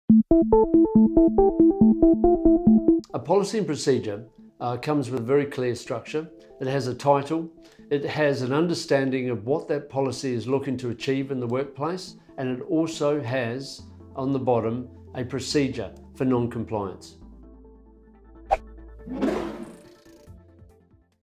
A policy and procedure comes with a very clear structure. It has a title, it has an understanding of what that policy is looking to achieve in the workplace, and it also has, on the bottom, a procedure for non-compliance.